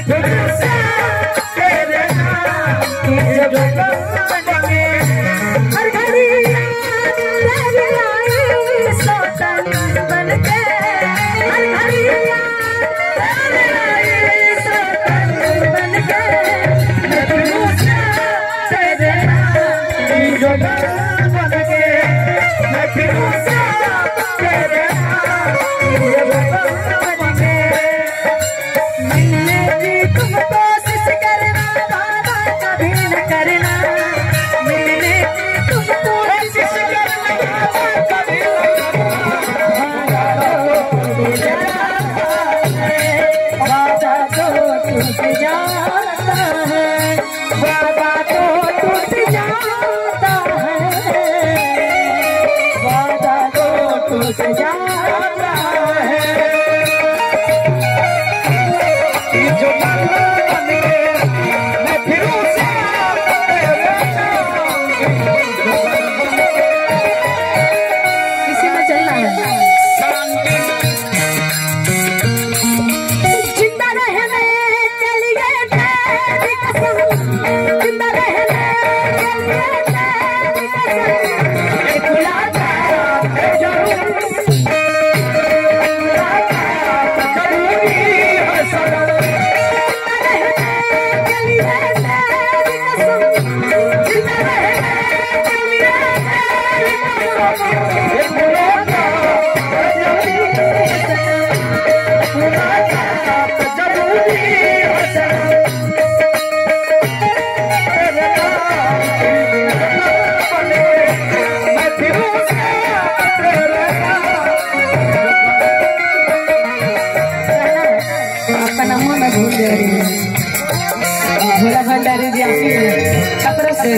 भोला भंडारी जी आपकी छत्र से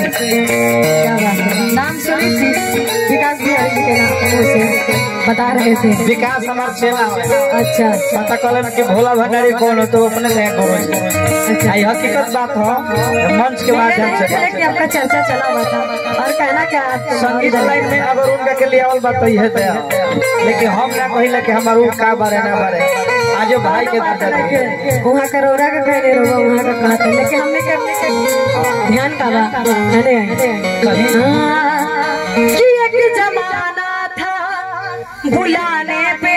क्या बात है, नाम सुनी थी विकास बिहारी जी के नाम से बता रहे थे। विकास हमारे सेवा अच्छा पता कलन कि भोला भंडारी कौन हो तो अपने से करो। अच्छा ये हकीकत बात हो मंच के माध्यम से कि आपका चर्चा चला हुआ था और कहना क्या संगीत लाइन में अगर उनका के लिए आवल बात तो है लेकिन हम ना कहिला कि हमारू का बारे ना बारे आज भाई के वहाँ करोड़ा का कहने रहो वहाँ का कहते लेकिन हमने ध्यान का बात कि एक जमाना था बुलाने पे